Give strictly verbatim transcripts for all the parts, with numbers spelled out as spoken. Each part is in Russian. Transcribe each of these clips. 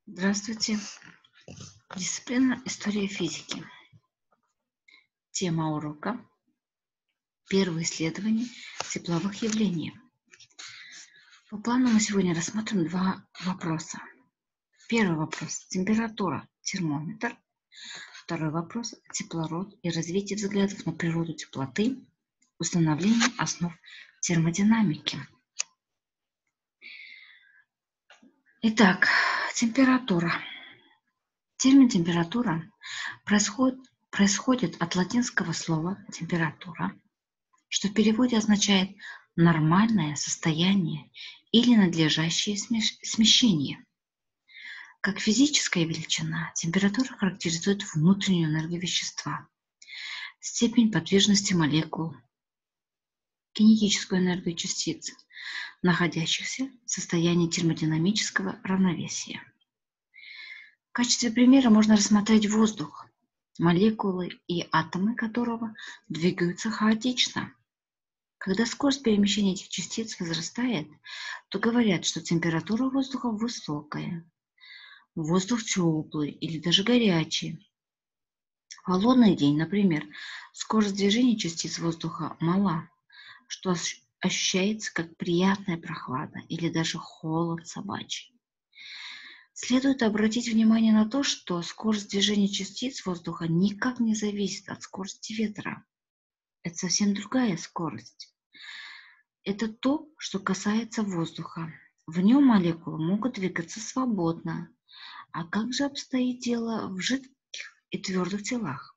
Здравствуйте. Дисциплина история физики. Тема урока первые исследования тепловых явлений. По плану мы сегодня рассмотрим два вопроса. Первый вопрос – температура, термометр. Второй вопрос – теплород и развитие взглядов на природу теплоты, установление основ термодинамики. Итак, температура. Термин температура происходит, происходит от латинского слова температура, что в переводе означает нормальное состояние или надлежащее смещение. Как физическая величина, температура характеризует внутреннюю энергию вещества, степень подвижности молекул, кинетическую энергию частиц, находящихся в состоянии термодинамического равновесия. В качестве примера можно рассмотреть воздух, молекулы и атомы которого двигаются хаотично. Когда скорость перемещения этих частиц возрастает, то говорят, что температура воздуха высокая, воздух теплый или даже горячий. В холодный день, например, скорость движения частиц воздуха мала, что ощущается как приятная прохлада или даже холод собачий. Следует обратить внимание на то, что скорость движения частиц воздуха никак не зависит от скорости ветра. Это совсем другая скорость. Это то, что касается воздуха. В нем молекулы могут двигаться свободно. А как же обстоит дело в жидких и твердых телах?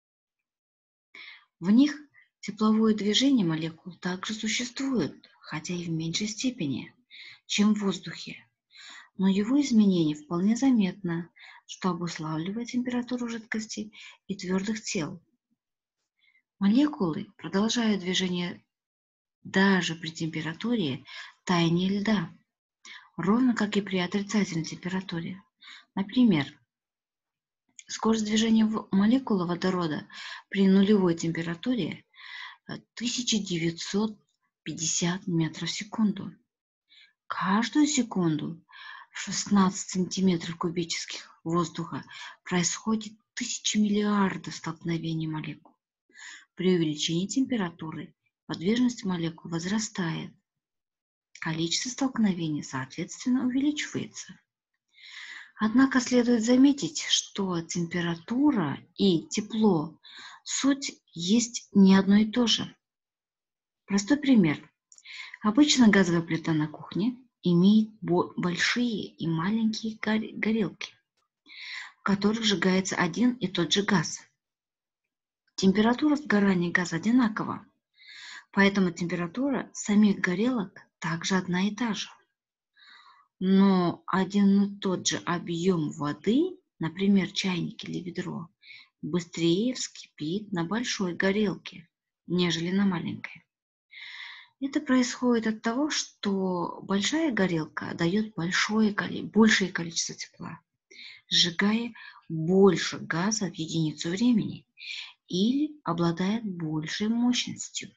В них тепловое движение молекул также существует, хотя и в меньшей степени, чем в воздухе. Но его изменение вполне заметно, что обуславливает температуру жидкости и твердых тел. Молекулы продолжают движение даже при температуре таяния льда, ровно как и при отрицательной температуре. Например, скорость движения молекулы водорода при нулевой температуре тысяча девятьсот пятьдесят метров в секунду. Каждую секунду шестнадцать сантиметров кубических воздуха происходит тысячи миллиардов столкновений молекул. При увеличении температуры подвижность молекул возрастает. Количество столкновений, соответственно, увеличивается. Однако следует заметить, что температура и тепло суть есть не одно и то же. Простой пример. Обычно газовая плита на кухне имеет большие и маленькие горелки, в которых сжигается один и тот же газ. Температура сгорания газа одинакова, поэтому температура самих горелок также одна и та же. Но один и тот же объем воды, например, чайник или ведро, быстрее вскипит на большой горелке, нежели на маленькой. Это происходит от того, что большая горелка дает большое, большее количество тепла, сжигая больше газа в единицу времени или обладает большей мощностью.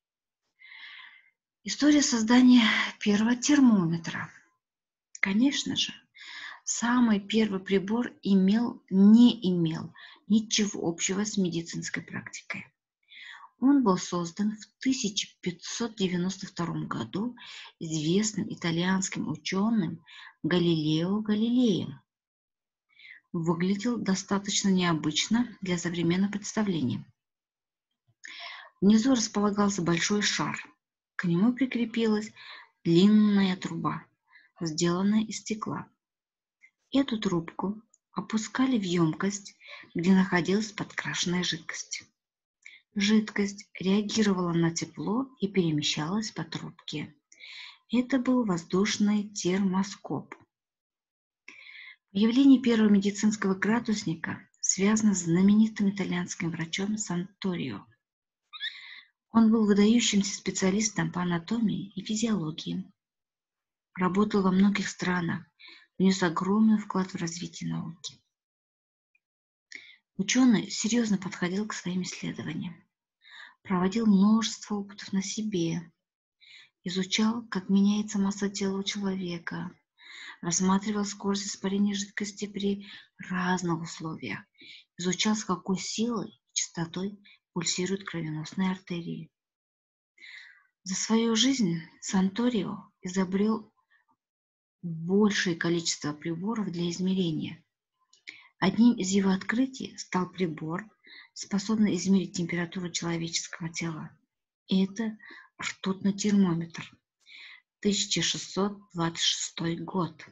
История создания первого термометра. Конечно же, самый первый прибор имел, не имел ничего общего с медицинской практикой. Он был создан в тысяча пятьсот девяносто втором году известным итальянским ученым Галилео Галилеем. Выглядел достаточно необычно для современного представления. Внизу располагался большой шар. К нему прикрепилась длинная труба, сделанная из стекла. Эту трубку опускали в емкость, где находилась подкрашенная жидкость. Жидкость реагировала на тепло и перемещалась по трубке. Это был воздушный термоскоп. Появление первого медицинского градусника связано с знаменитым итальянским врачом Санторио. Он был выдающимся специалистом по анатомии и физиологии. Работал во многих странах, внес огромный вклад в развитие науки. Ученый серьезно подходил к своим исследованиям, проводил множество опытов на себе, изучал, как меняется масса тела у человека, рассматривал скорость испарения жидкости при разных условиях, изучал, с какой силой и частотой пульсируют кровеносные артерии. За свою жизнь Санторио изобрел большее количество приборов для измерения. Одним из его открытий стал прибор, способный измерить температуру человеческого тела. Это ртутный термометр. тысяча шестьсот двадцать шестой год.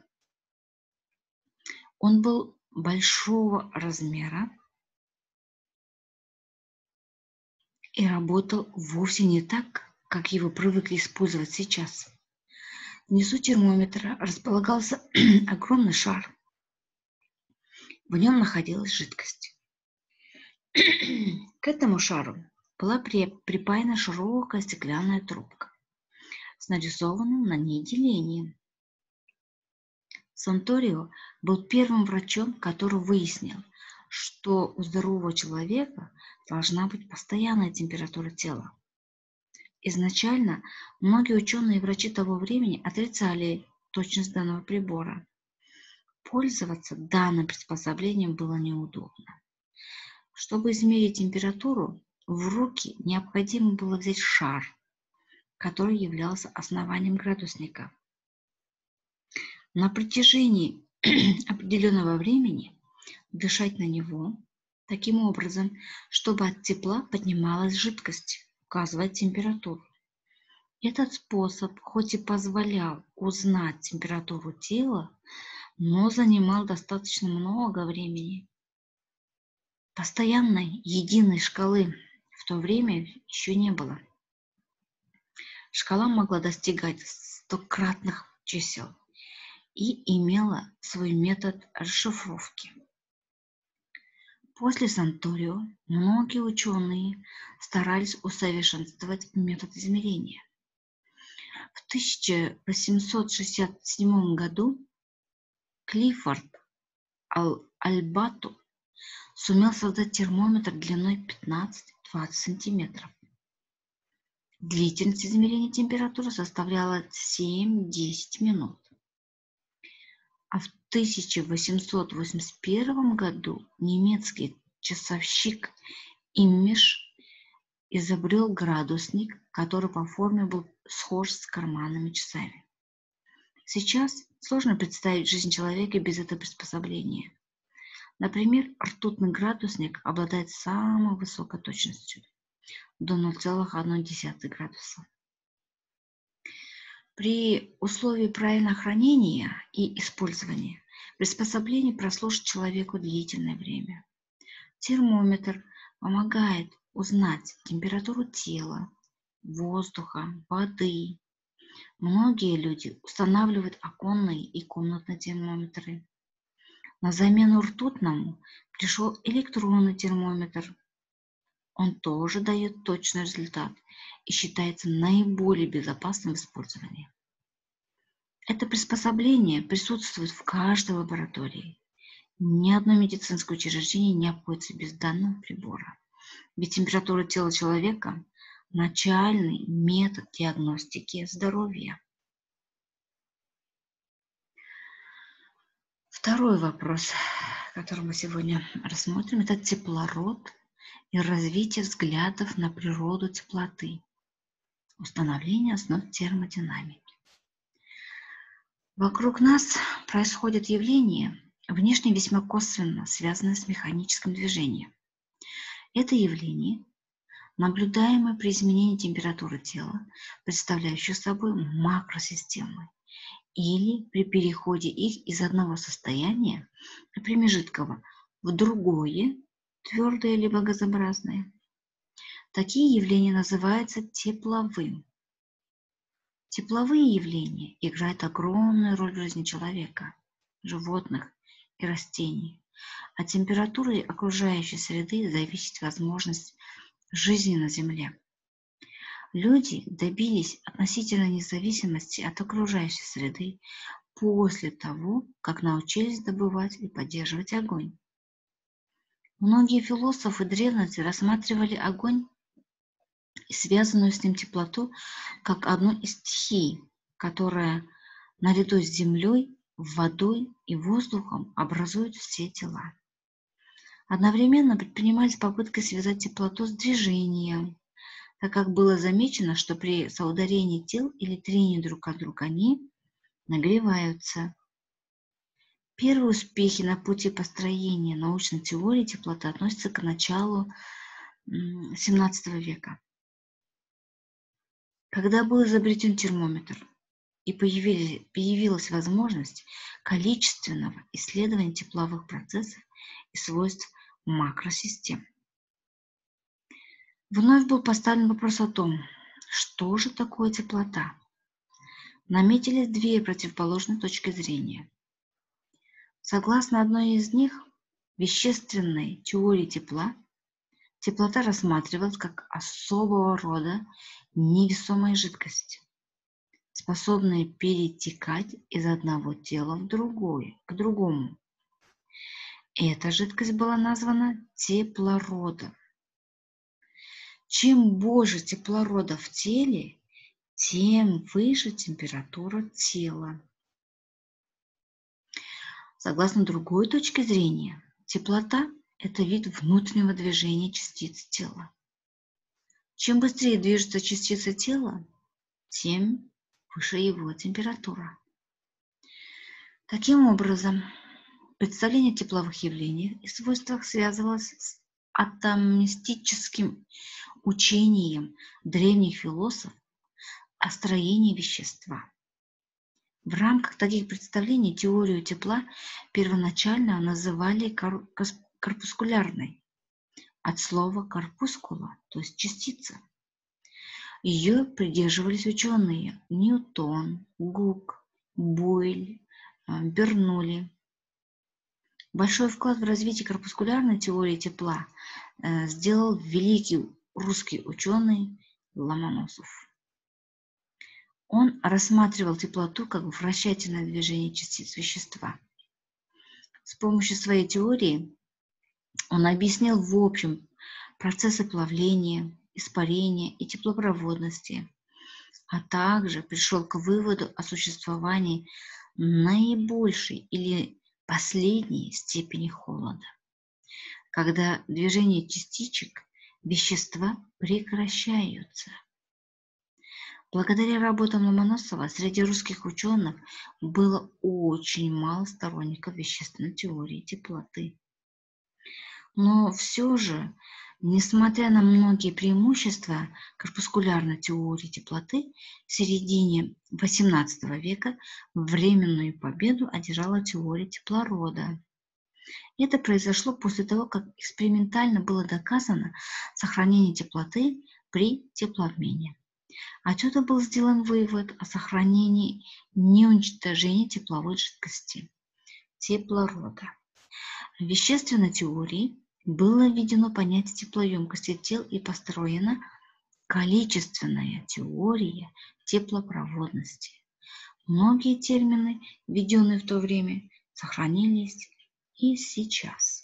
Он был большого размера и работал вовсе не так, как его привыкли использовать сейчас. Внизу термометра располагался огромный шар. В нем находилась жидкость. К этому шару была припаяна широкая стеклянная трубка с нарисованным на ней делением. Санторио был первым врачом, который выяснил, что у здорового человека должна быть постоянная температура тела. Изначально многие ученые и врачи того времени отрицали точность данного прибора. Пользоваться данным приспособлением было неудобно. Чтобы измерить температуру, в руки необходимо было взять шар, который являлся основанием градусника. На протяжении определенного времени дышать на него таким образом, чтобы от тепла поднималась жидкость, указывать температуру. Этот способ хоть и позволял узнать температуру тела, но занимал достаточно много времени. Постоянной единой шкалы в то время еще не было. Шкала могла достигать стократных чисел и имела свой метод расшифровки. После Санторио многие ученые старались усовершенствовать метод измерения. В тысяча восемьсот шестьдесят седьмом году Клиффорд Альбату сумел создать термометр длиной пятнадцать-двадцать сантиметров. Длительность измерения температуры составляла семь-десять минут. А в тысяча восемьсот восемьдесят первом году немецкий часовщик Иммиш изобрел градусник, который по форме был схож с карманными часами. Сейчас сложно представить жизнь человека без этого приспособления. Например, ртутный градусник обладает самой высокой точностью до ноль целых одна десятая градуса. При условии правильного хранения и использования приспособление прослужит человеку длительное время. Термометр помогает узнать температуру тела, воздуха, воды. Многие люди устанавливают оконные и комнатные термометры. На замену ртутному пришел электронный термометр. Он тоже дает точный результат и считается наиболее безопасным в использовании. Это приспособление присутствует в каждой лаборатории. Ни одно медицинское учреждение не обходится без данного прибора. Ведь температура тела человека – начальный метод диагностики здоровья. Второй вопрос, который мы сегодня рассмотрим, это теплород и развитие взглядов на природу теплоты, установление основ термодинамики. Вокруг нас происходят явления, внешне весьма косвенно связанные с механическим движением. Это явление, наблюдаемое при изменении температуры тела, представляющее собой макросистемы, или при переходе их из одного состояния, например, жидкого, в другое, твердое либо газообразное. Такие явления называются тепловым. Тепловые явления играют огромную роль в жизни человека, животных и растений. От температуры окружающей среды зависит возможность жизни на Земле. Люди добились относительной независимости от окружающей среды после того, как научились добывать и поддерживать огонь. Многие философы древности рассматривали огонь и связанную с ним теплоту как одну из стихий, которая наряду с землей водой и воздухом образуют все тела. Одновременно предпринимались попытки связать теплоту с движением, так как было замечено, что при соударении тел или трении друг от друга они нагреваются. Первые успехи на пути построения научной теории теплоты относятся к началу семнадцатого века, когда был изобретен термометр и появились, появилась возможность количественного исследования тепловых процессов и свойств макросистем. Вновь был поставлен вопрос о том, что же такое теплота. Наметились две противоположные точки зрения. Согласно одной из них, вещественной теории тепла, теплота рассматривалась как особого рода невесомая жидкость, способная перетекать из одного тела в другое, к другому. Эта жидкость была названа теплородом. Чем больше теплорода в теле, тем выше температура тела. Согласно другой точке зрения, теплота – это вид внутреннего движения частиц тела. Чем быстрее движется частица тела, тем выше его температура. Таким образом, представление о тепловых явлениях и свойствах связывалось с атомистическим учением древних философов о строении вещества. В рамках таких представлений теорию тепла первоначально называли корпускулярной, от слова корпускула, то есть частица. Ее придерживались ученые Ньютон, Гук, Бойль, Бернулли. Большой вклад в развитие корпускулярной теории тепла сделал великий русский ученый Ломоносов. Он рассматривал теплоту как вращательное движение частиц вещества. С помощью своей теории он объяснил в общем процессы плавления, испарения и теплопроводности, а также пришел к выводу о существовании наибольшей или последней степени холода, когда движение частичек вещества прекращаются. Благодаря работам Ломоносова среди русских ученых было очень мало сторонников вещественной теории теплоты. Но все же, несмотря на многие преимущества корпускулярной теории теплоты, в середине восемнадцатого века временную победу одержала теория теплорода. Это произошло после того, как экспериментально было доказано сохранение теплоты при теплообмене. Отсюда был сделан вывод о сохранении неуничтожения тепловой жидкости теплорода. В вещественной теории было введено понятие теплоемкости тел и построена количественная теория теплопроводности. Многие термины, введенные в то время, сохранились и сейчас.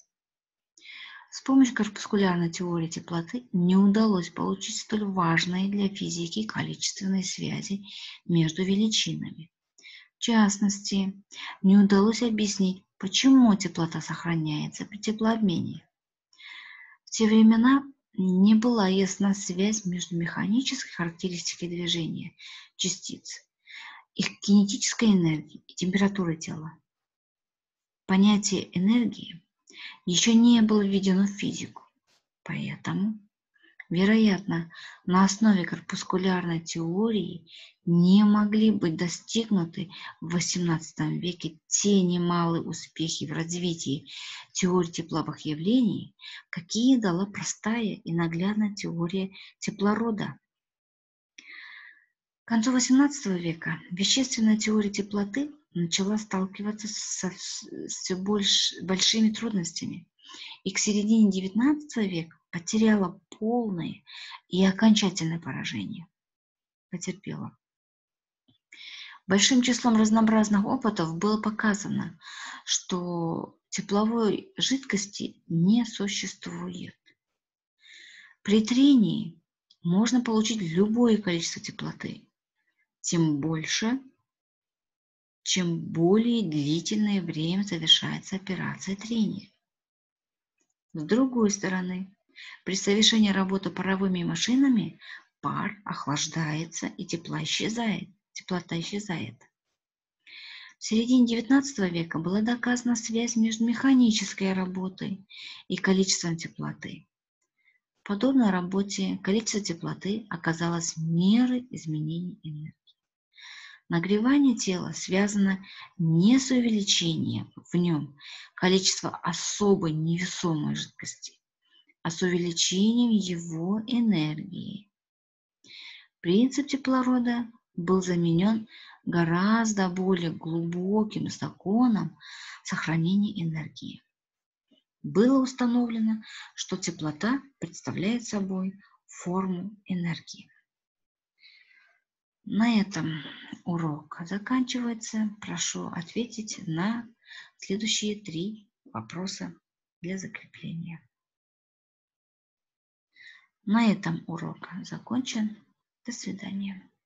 С помощью корпускулярной теории теплоты не удалось получить столь важные для физики количественные связи между величинами. В частности, не удалось объяснить, почему теплота сохраняется при теплообмене. В те времена не была ясна связь между механической характеристикой движения частиц, их кинетической энергией и температурой тела. Понятие энергии еще не было введено в физику, поэтому, вероятно, на основе корпускулярной теории не могли быть достигнуты в восемнадцатом веке те немалые успехи в развитии теории тепловых явлений, какие дала простая и наглядная теория теплорода. К концу восемнадцатого века вещественная теория теплоты начала сталкиваться со все больше, большими трудностями и к середине девятнадцатого века потеряла полное и окончательное поражение. Потерпела. Большим числом разнообразных опытов было показано, что тепловой жидкости не существует. При трении можно получить любое количество теплоты, тем больше, чем более длительное время совершается операция трения. С другой стороны, при совершении работы паровыми машинами пар охлаждается и тепла исчезает, теплота исчезает. В середине девятнадцатого века была доказана связь между механической работой и количеством теплоты. В подобной работе количество теплоты оказалось мерой изменения энергии. Нагревание тела связано не с увеличением в нем количества особой невесомой жидкости, а с увеличением его энергии. Принцип теплорода был заменен гораздо более глубоким законом сохранения энергии. Было установлено, что теплота представляет собой форму энергии. На этом урок заканчивается. Прошу ответить на следующие три вопроса для закрепления. На этом урок закончен. До свидания.